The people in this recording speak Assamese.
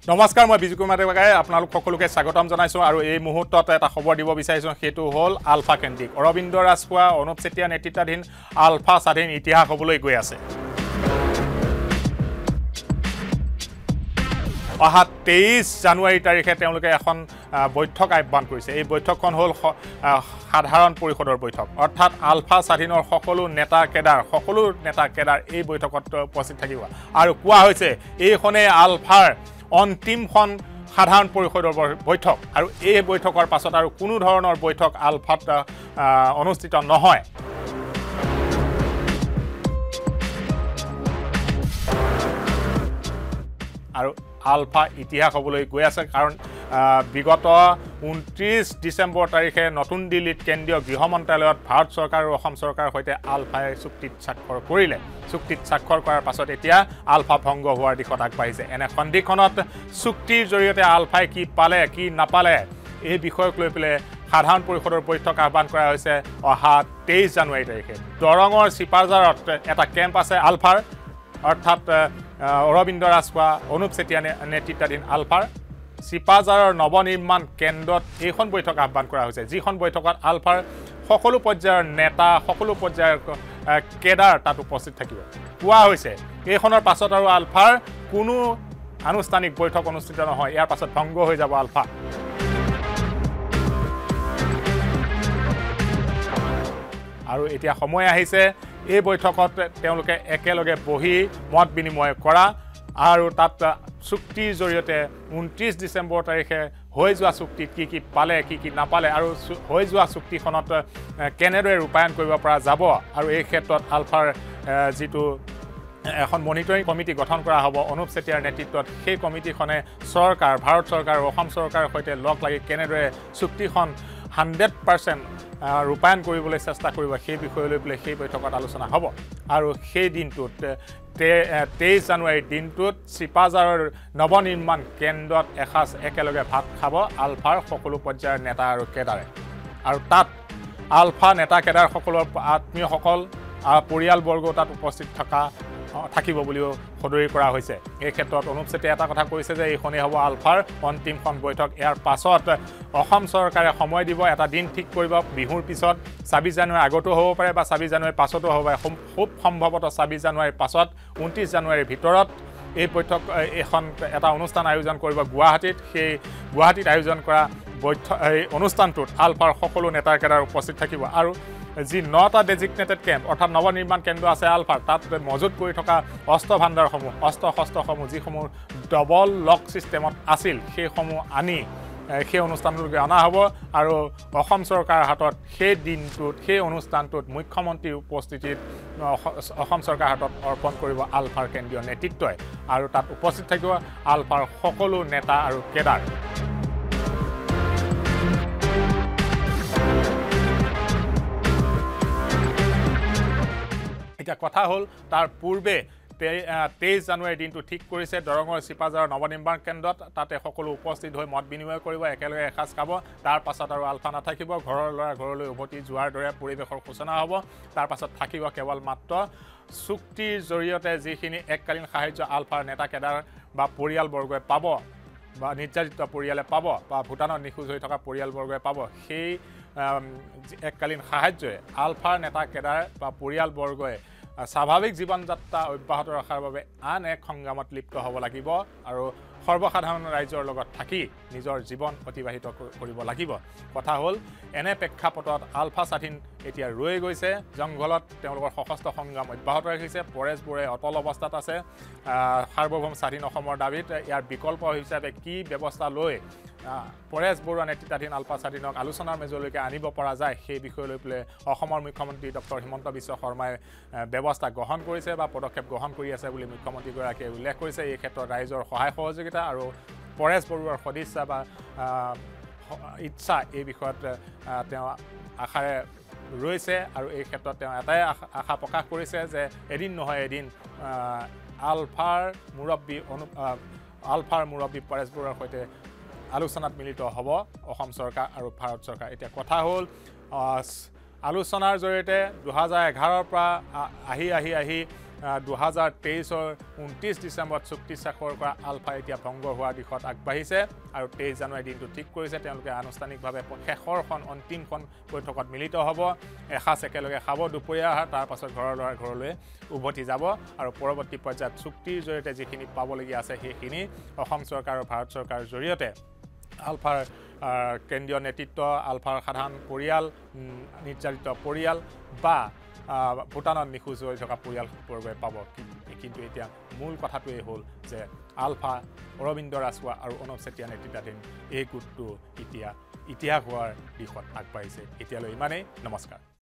নমস্কাৰ মই বিজু কুমাৰ দেৱাগাই আপোনালোক সকলোকে স্বাগতম জনাইছো আৰু এই মুহূৰ্তত এটা খবৰ দিব বিচাৰিছো সেইটো হ'ল আলফা কেন্দ্ৰিক অৰবিন্দ ৰাজখোৱা অনুপ চেতিয়া নেতৃত্বাধীন আলফা স্বাধীন ইতিহাস হ'বলৈ গৈ আছে অহা 23 জানুৱাৰী তাৰিখে তেওঁলোকে এখন বৈঠক আহ্বান কৰিছে এই বৈঠকখন হ'ল সাধাৰণ পৰিষদৰ বৈঠক অৰ্থাৎ আলফা স্বাধীনৰ সকলো নেতা কেডাৰ এই বৈঠকত উপস্থিত থাকিব আৰু কোৱা হৈছে এইখনে আলফাৰ অন্তিমখন সাধাৰণ পৰিষদৰ বৈঠক আৰু এই বৈঠকৰ পাছত আৰু কোনো ধৰণৰ বৈঠক আলফাত অনুষ্ঠিত নহয় আৰু আলফা ইতিহাস হ'বলৈ গৈ আছে কাৰণ বিগত 29 ডিসেম্বৰ তাৰিখে নতুন দিল্লীত কেন্দ্ৰীয় গৃহ মন্ত্ৰালয়ত ভাৰত চৰকাৰ আৰু অসম চৰকাৰৰ সৈতে আলফাই চুক্তিত স্বাক্ষৰ কৰিলে চুক্তিত স্বাক্ষৰ কৰাৰ পাছত এতিয়া আলফা ভংগ হোৱাৰ দিশত আগবাঢ়িছে এনে সন্ধিখনত চুক্তিৰ জৰিয়তে আলফাই কি পালে কি নাপালে এই বিষয়ক লৈ পেলাই সাধাৰণ পৰিষদৰ বৈঠক আহ্বান কৰা হৈছে অহা 23 জানুৱাৰী তাৰিখে দৰঙৰ চিপাজাৰত এটা কেম্প আছে আলফাৰ অৰ্থাৎ অৰবিন্দ ৰাজখোৱা অনুপ চেতিয়া নেতৃত্বাধীন আলফাৰ চিপাজাৰৰ নৱনিৰ্মাণ কেন্দ্ৰত এইখন বৈঠক আহ্বান কৰা হৈছে যিখন বৈঠকত আলফাৰ সকলো পৰ্যায়ৰ নেতা সকলো পৰ্যায়ৰ কেডাৰ তাত উপস্থিত থাকিব কোৱা হৈছে এইখনৰ পাছত আৰু আলফাৰ কোনো আনুষ্ঠানিক বৈঠক অনুষ্ঠিত নহয় ইয়াৰ পাছত ভংগ হৈ যাব আলফা আৰু এতিয়া সময় আহিছে এই বৈঠকত তেওঁলোকে একেলগে বহি মত বিনিময় কৰা আৰু তাত চুক্তিৰ জৰিয়তে 29 ডিসেম্বৰ তাৰিখে হৈ যোৱা চুক্তিত কি পালে কি নাপালে আৰু হৈ যোৱা চুক্তিখনত কেনেদৰে ৰূপায়ণ কৰিব পৰা যাব আৰু এই ক্ষেত্ৰত আলফাৰ যিটো এখন মনিটৰিং কমিটি গঠন কৰা হ'ব অনুপ চেতিয়াৰ নেতৃত্বত সেই কমিটিখনে চৰকাৰ ভাৰত চৰকাৰ আৰু অসম চৰকাৰৰ সৈতে লগ লাগি কেনেদৰে চুক্তিখন 100% ৰূপায়ণ কৰিবলৈ চেষ্টা কৰিব সেই বিষয় লৈ পেলাই সেই বৈঠকত আলোচনা হ'ব আৰু সেই দিনটোত 23 জানুৱাৰীৰ দিনটোত চিপাজাৰৰ নৱনিৰ্মাণ কেন্দ্ৰত এসাঁজ একেলগে ভাত খাব আলফাৰ সকলো পৰ্যায়ৰ নেতা আৰু কেডাৰে আৰু তাত আলফা নেতা কেডাৰ সকলৰ আত্মীয়সকল পৰিয়ালবৰ্গ তাত উপস্থিত থাকিব বুলিও সদৰি কৰা হৈছে এই ক্ষেত্ৰত অনুপ চেতিয়া এটা কথা কৈছে যে এইখনেই হ'ব আলফাৰ অন্তিমখন বৈঠক ইয়াৰ পাছত অসম চৰকাৰে সময় দিব এটা দিন ঠিক কৰিব বিহুৰ পিছত 26 জানুৱাৰী আগতো হ'ব পাৰে বা 26 জানুৱাৰীৰ পাছতো হ'ব পাৰে খুব সম্ভৱতঃ 26 জানুৱাৰীৰ পাছত 29 জানুৱাৰীৰ ভিতৰত এই বৈঠক এখন এটা অনুষ্ঠান আয়োজন কৰিব গুৱাহাটীত সেই গুৱাহাটীত আয়োজন কৰা অনুষ্ঠানটোত আলফাৰ সকলো নেতাৰ কেডাৰ উপস্থিত থাকিব আৰু যি 9টা ডেজিগনেটেড কেম্প অৰ্থাৎ নৱনিৰ্মাণ কেন্দ্ৰ আছে আলফাৰ তাত মজুত কৰি থকা অস্ত্ৰ ভাণ্ডাৰসমূহ শস্ত্ৰসমূহ যিসমূহ ডবল লক ছিষ্টেমত আছিল সেইসমূহ আনি সেই অনুষ্ঠানটোলৈকে অনা হ'ব আৰু অসম চৰকাৰৰ হাতত সেই দিনটোত সেই অনুষ্ঠানটোত মুখ্যমন্ত্ৰীৰ উপস্থিতিত অসম চৰকাৰৰ হাতত অৰ্পণ কৰিব আলফাৰ কেন্দ্ৰীয় নেতৃত্বই আৰু তাত উপস্থিত থাকিব আলফাৰ সকলো নেতা আৰু কেডাৰ এটা কথা হ'ল তাৰ পূৰ্বে 23 জানুৱাৰীৰ দিনটো ঠিক কৰিছে দৰঙৰ চিপাজাৰৰ নৱনিৰ্মাণ কেন্দ্ৰত তাতে সকলো উপস্থিত হৈ মত বিনিময় কৰিব একেলগে এসাঁজ খাব তাৰ পাছত আৰু আলফা নাথাকিব ঘৰৰ ল'ৰা ঘৰলৈ উভতি যোৱাৰ দৰে পৰিৱেশৰ সূচনা হ'ব তাৰ পাছত থাকিব কেৱল মাত্ৰ চুক্তিৰ জৰিয়তে যিখিনি এককালীন সাহায্য আলফাৰ নেতা কেডাৰ বা পৰিয়ালবৰ্গই পাব বা নিৰ্যাতিত পৰিয়ালে পাব বা ভূটানত নিখোজ হৈ থকা পৰিয়ালবৰ্গই পাব সেই এককালীন সাহায্যই আলফাৰ নেতা কেডাৰ বা পৰিয়ালবৰ্গই স্বাভাৱিক জীৱন যাত্ৰা অব্যাহত ৰখাৰ বাবে আন এক সংগ্ৰামত লিপ্ত হ'ব লাগিব আৰু সৰ্বসাধাৰণ ৰাইজৰ লগত থাকি নিজৰ জীৱন অতিবাহিত কৰিব লাগিব কথা হ'ল এনে প্ৰেক্ষাপটত আলফা স্বাধীন এতিয়া ৰৈ গৈছে জংঘলত তেওঁলোকৰ সশস্ত্ৰ সংগ্ৰাম অব্যাহত ৰাখিছে পৰেশবোৰে অটল অৱস্থাত আছে সাৰ্বভৌম স্বাধীন অসমৰ দাবীত ইয়াৰ বিকল্প হিচাপে কি ব্যৱস্থা লৈ পৰেশ বৰুৱা নেতৃত্বাধীন আলফা স্বাধীনক আলোচনাৰ মেজলৈকে আনিব পৰা যায় সেই বিষয় লৈ পেলাই অসমৰ মুখ্যমন্ত্ৰী ডক্টৰ হিমন্ত বিশ্ব শৰ্মাই ব্যৱস্থা গ্ৰহণ কৰিছে বা পদক্ষেপ গ্ৰহণ কৰি আছে বুলি মুখ্যমন্ত্ৰীগৰাকীয়ে উল্লেখ কৰিছে এই ক্ষেত্ৰত ৰাইজৰ সহায় সহযোগিতা আৰু পৰেশ বৰুৱাৰ সদিচ্ছা বা ইচ্ছা এই বিষয়ত তেওঁ আশাৰে ৰৈছে আৰু এই ক্ষেত্ৰত তেওঁ এটাই আশা প্ৰকাশ কৰিছে যে এদিন নহয় এদিন আলফাৰ মুৰব্বী পৰেশ বৰুৱাৰ সৈতে আলোচনাত মিলিত হ'ব অসম চৰকাৰ আৰু ভাৰত চৰকাৰ এতিয়া কথা হ'ল আলোচনাৰ জৰিয়তে 2011 পৰা আহি 2023-ৰ 29 ডিচেম্বৰত চুক্তি স্বাক্ষৰ কৰা আলফা এতিয়া ভংগ হোৱাৰ দিশত আগবাঢ়িছে আৰু 23 জানুৱাৰী দিনটো ঠিক কৰিছে তেওঁলোকে আনুষ্ঠানিকভাৱে শেষৰখন অন্তিমখন বৈঠকত মিলিত হ'ব এসাঁজ একেলগে খাব দুপৰীয়া আহাৰ তাৰ পাছত ঘৰলৈ উভতি যাব আৰু পৰৱৰ্তী পৰ্যায়ত চুক্তিৰ জৰিয়তে যিখিনি পাবলগীয়া আছে সেইখিনি অসম চৰকাৰ আৰু ভাৰত চৰকাৰৰ জৰিয়তে আলফাৰ কেন্দ্ৰীয় নেতৃত্ব আলফাৰ সাধাৰণ পৰিয়াল নিৰ্যাৰিত পৰিয়াল বা ভূটানত নিখোজ হৈ থকা পৰিয়ালবৰ্গই পাব কিন্তু এতিয়া মূল কথাটোৱেই হ'ল যে আলফা অৰবিন্দ ৰাজখোৱা আৰু অনুপ চেতিয়া নেতৃত্বাধীন এই গোটটো এতিয়া ইতিহাস হোৱাৰ দিশত আগবাঢ়িছে এতিয়ালৈ ইমানেই নমস্কাৰ